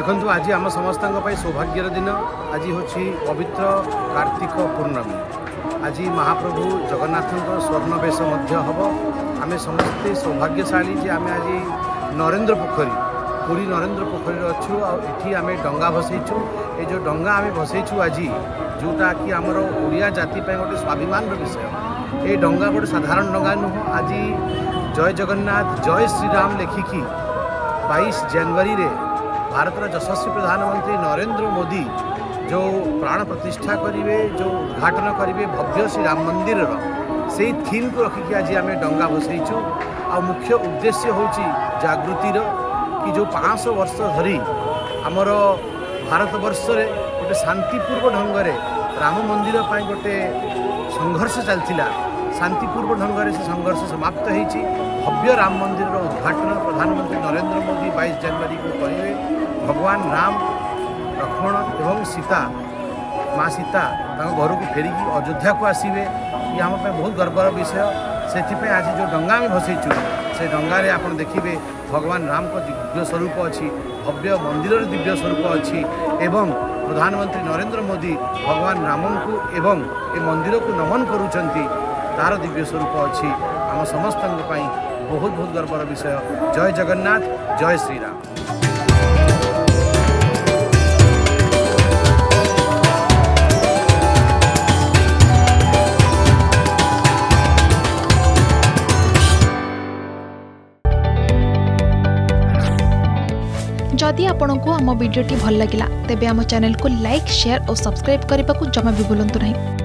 देखु आज आम समस्त सौभाग्यर दिन आज हूँ पवित्र कार्तिक पूर्णमी। आज महाप्रभु जगन्नाथ स्वर्ण बेश हम आम समस्ते सौभाग्यशाली जे आम आज नरेंद्र पोखरी पुरी नरेंद्र पोखरी अच्छु आठी आम डंगा भसईचु। ये जो डंगा आम भसईचु आज जोटा कि आमर ओडिया जाति गोटे स्वाभिमान विषय। ये डंगा गोटे साधारण डंगा नुह। आज जय जगन्नाथ जय श्रीराम लेखिकी 22 जनवरी रे भारतर यशस्वी प्रधानमंत्री नरेंद्र मोदी जो प्राण प्रतिष्ठा करेंगे, जो उद्घाटन करेंगे भव्य श्री राम मंदिर से थीम को रखिकी आज आम डंगा भसईचु। आ मुख्य उद्देश्य हूँ जागृतिर कि जो 500 वर्ष धरी आमर भारत वर्ष रे गोटे शांतिपूर्व ढंग से राम मंदिर पर गोटे संघर्ष चलता, शांतिपूर्व ढंग से संघर्ष समाप्त होती। भव्य राम मंदिर उद्घाटन प्रधानमंत्री नरेंद्र मोदी 22 जनवरी को करेंगे। भगवान राम लक्ष्मण एवं सीता माँ सीता घर को फेरिकी अयोध्या को आसवे। ये आम बहुत गर्वर विषय। से आज जो डंगा में भसईचु से डंगारे आप देखिए भगवान राम को दिव्य स्वरूप अच्छी, भव्य मंदिर दिव्य स्वरूप अच्छी एवं प्रधानमंत्री नरेंद्र मोदी भगवान राम को एवं ए मंदिर को नमन करुँच तार दिव्य स्वरूप अच्छी। आम समस्त बहुत बहुत गर्वर विषय। जय जगन्नाथ जय श्रीराम। जदि आपंक आम भिडी भल लगा तेब आम चैनल को लाइक शेयर और सब्सक्राइब करने को जमा भी भूलु नहीं।